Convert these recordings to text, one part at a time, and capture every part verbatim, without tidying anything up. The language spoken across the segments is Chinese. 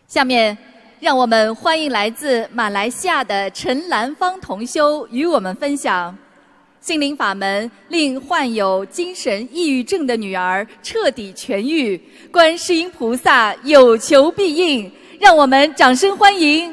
下面，让我们欢迎来自马来西亚的陈兰芳同修与我们分享心灵法门令患有精神抑郁症的女儿彻底痊愈，观世音菩萨有求必应。让我们掌声欢迎。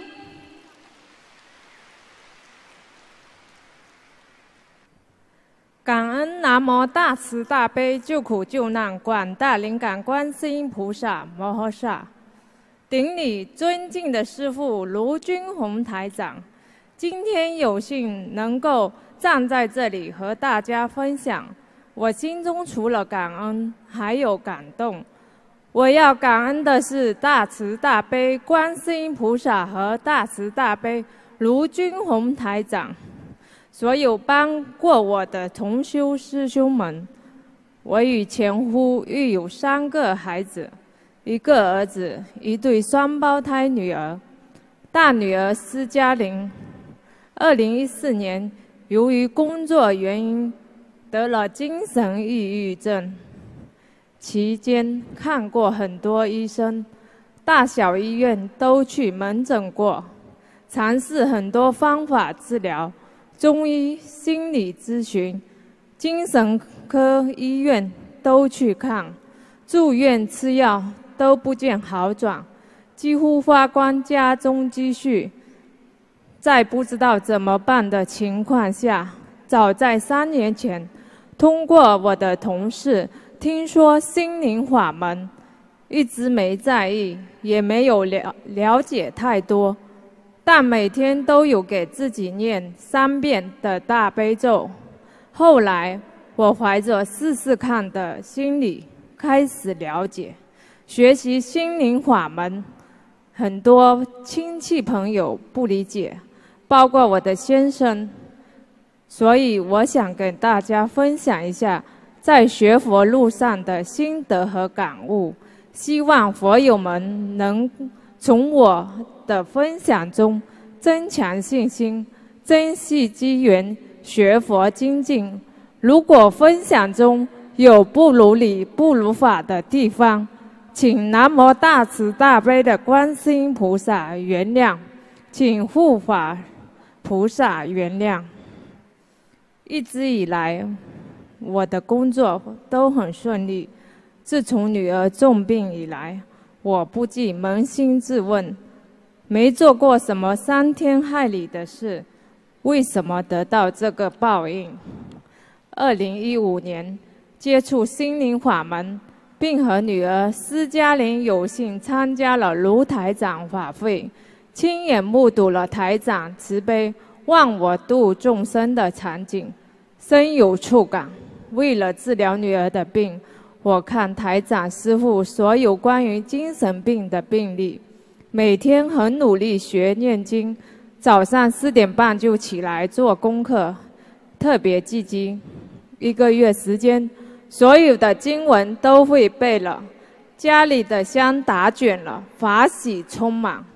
感恩南无大慈大悲救苦救难广大灵感观世音菩萨摩诃萨。顶礼尊敬的师父卢军宏台长，今天有幸能够站在这里和大家分享，我心中除了感恩，还有感动。我要感恩的是大慈大悲观世音菩萨和大慈大悲卢军宏台长，所有帮过我的同修师兄们。我与前夫育有三个孩子，一个儿子，一对双胞胎女儿。大女儿施嘉玲，二零一四年由于工作原因得了精神抑郁症，期间看过很多医生，大小医院都去门诊过，尝试很多方法治疗，中医、心理咨询、精神科医院都去看，住院吃药都不见好转，几乎花光家中积蓄。在不知道怎么办的情况下，早在三年前，通过我的同事听说心灵法门，一直没在意，也没有了了解太多，但每天都有给自己念三遍的大悲咒。后来我怀着试试看的心理开始了解学习心灵法门，很多亲戚朋友不理解，包括我的先生，所以我想跟大家分享一下在学佛路上的心得和感悟，希望佛友们能从我的分享中增强信心，珍惜机缘，学佛精进。如果分享中有不如理、不如法的地方，请南无大慈大悲的观世音菩萨原谅，请护法菩萨原谅。一直以来，我的工作都很顺利。自从女儿重病以来，我不禁扪心自问，没做过什么伤天害理的事，为什么得到这个报应？二零一五年接触心灵法门，并和女儿施嘉玲有幸参加了卢台长法会，亲眼目睹了台长慈悲忘我度众生的场景，深有触感。为了治疗女儿的病，我看台长师父所有关于精神病的病例，每天很努力学念经，早上四点半就起来做功课，特别积极。一个月时间，所有的经文都会背了，家里的香打卷了，法喜充满。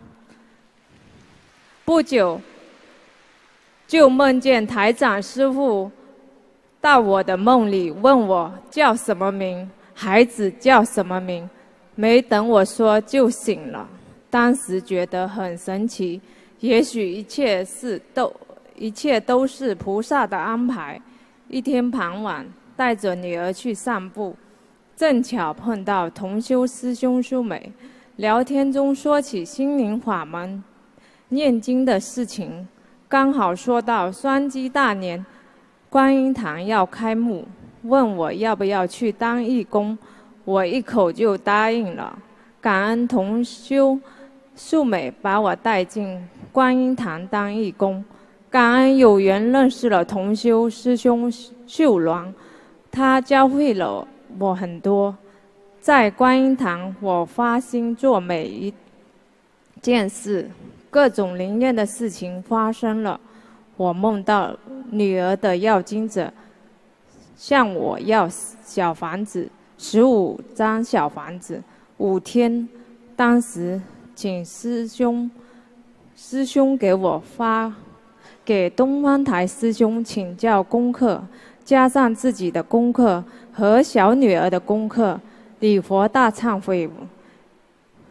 不久，就梦见台长师父到我的梦里问我叫什么名，孩子叫什么名，没等我说就醒了。当时觉得很神奇，也许一切是都一切都是菩萨的安排。一天傍晚，带着女儿去散步，正巧碰到同修师兄淑美，聊天中说起心灵法门、念经的事情，刚好说到双击大年观音堂要开幕，问我要不要去当义工，我一口就答应了。感恩同修淑美把我带进观音堂当义工，感恩有缘认识了同修师兄秀鸾，他教会了我很多。在观音堂，我发心做每一件事，各种灵验的事情发生了。我梦到女儿的要经者向我要小房子，十五张小房子，五天。当时请师兄师兄给我发给东方台师兄请教功课，加上自己的功课和小女儿的功课，礼佛大忏悔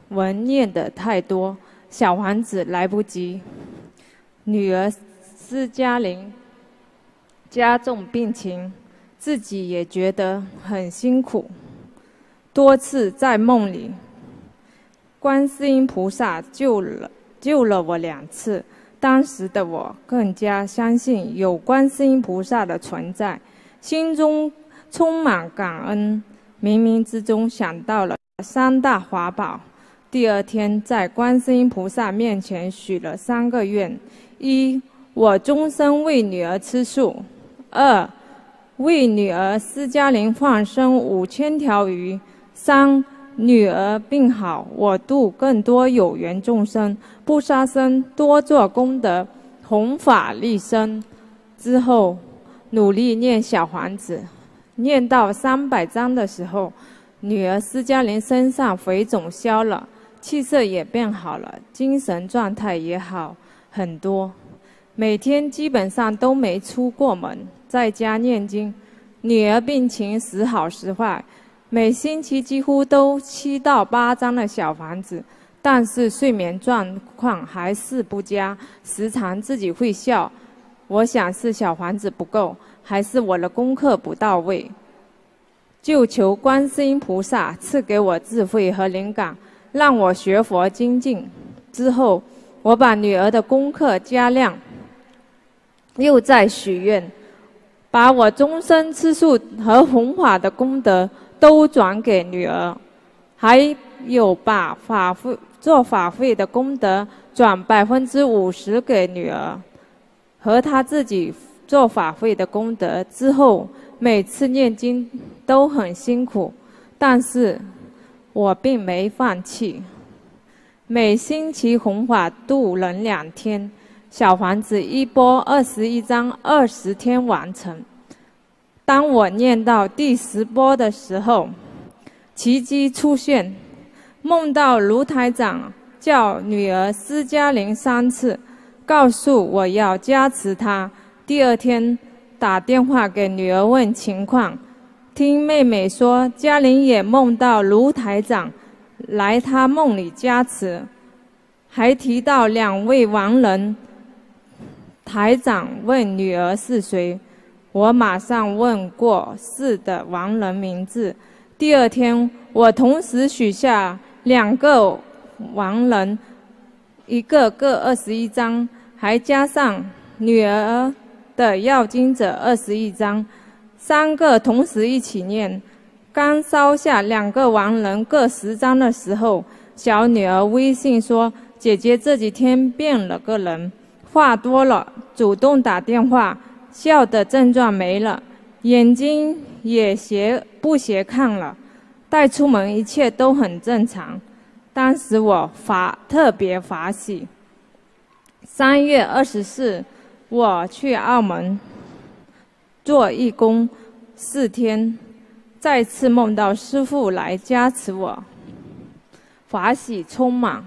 文念的太多，小房子来不及。女儿施嘉玲加重病情，自己也觉得很辛苦，多次在梦里，观世音菩萨救了救了我两次。当时的我更加相信有观世音菩萨的存在，心中充满感恩，冥冥之中想到了三大法宝。第二天在观世音菩萨面前许了三个愿：一，我终身为女儿吃素；二，为女儿施嘉玲放生五千条鱼；三，女儿病好，我度更多有缘众生，不杀生，多做功德，弘法利生。之后努力念小房子，念到三百章的时候，女儿施嘉玲身上肥肿消了，气色也变好了，精神状态也好很多，每天基本上都没出过门，在家念经。女儿病情时好时坏，每星期几乎都七到八张的小房子，但是睡眠状况还是不佳，时常自己会笑。我想是小房子不够，还是我的功课不到位，就求观世音菩萨赐给我智慧和灵感，让我学佛精进。之后我把女儿的功课加量，又在许愿，把我终身吃素和弘法的功德都转给女儿，还有把法会做法会的功德转百分之五十给女儿，和她自己做法会的功德。之后每次念经都很辛苦，但是我并没放弃，每星期弘法度人两天，小房子一波二十一章，二十天完成。当我念到第十波的时候，奇迹出现，梦到卢台长叫女儿施嘉玲三次，告诉我要加持她。第二天打电话给女儿问情况，听妹妹说嘉玲也梦到卢台长来她梦里加持，还提到两位亡人。台长问女儿是谁，我马上问过是的亡人名字。第二天我同时许下两个亡人，一个各二十一张，还加上女儿的要经者二十一张，三个同时一起念。刚烧下两个亡人各十张的时候，小女儿微信说姐姐这几天变了个人，话多了，主动打电话，笑的症状没了，眼睛也斜不斜看了，带出门一切都很正常。当时我法特别法喜。三月二十四，我去澳门做义工四天，再次梦到师父来加持我，法喜充满。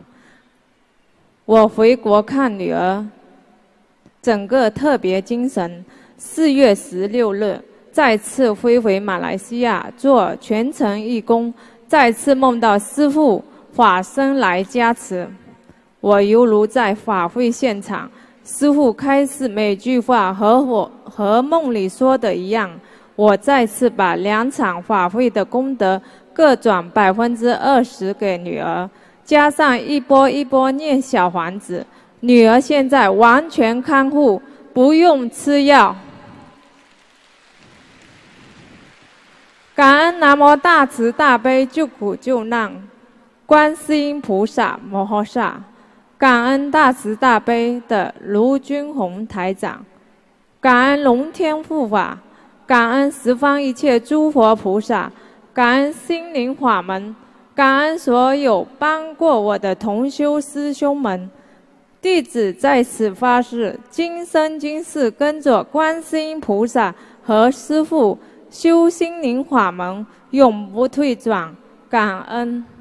我回国看女儿，整个特别精神。四月十六日，再次飞回马来西亚做全程义工，再次梦到师父法身来加持，我犹如在法会现场，师父开示每句话和我和梦里说的一样。我再次把两场法会的功德各转百分之二十给女儿，加上一波一波念小房子，女儿现在完全康复，不用吃药。感恩南无大慈大悲救苦救难观世音菩萨摩诃萨，感恩大慈大悲的卢军宏台长，感恩龙天护法，感恩十方一切诸佛菩萨，感恩心灵法门，感恩所有帮过我的同修师兄们。弟子在此发誓，今生今世跟着观世音菩萨和师父修心灵法门，永不退转。感恩。